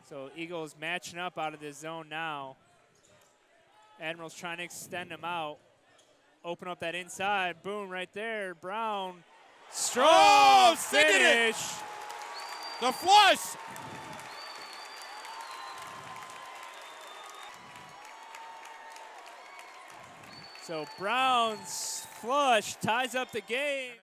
So Eagles matching up out of this zone now. Admirals trying to extend them out. Open up that inside. Boom, right there. Brown. Strong finish. The flush. So Brown's flush ties up the game.